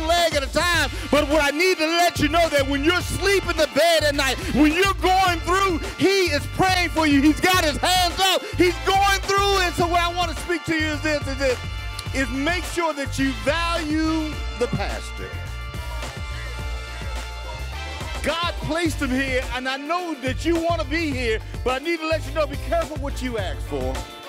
one leg at a time. But what I need to let you know that when you're asleep in the bed at night, when you're going through, he is praying for you. He's got his hands up. He's going through. And so what I want to speak to you is this, is make sure that you value the pastor. God placed him here, and I know that you want to be here, but I need to let you know, be careful what you ask for.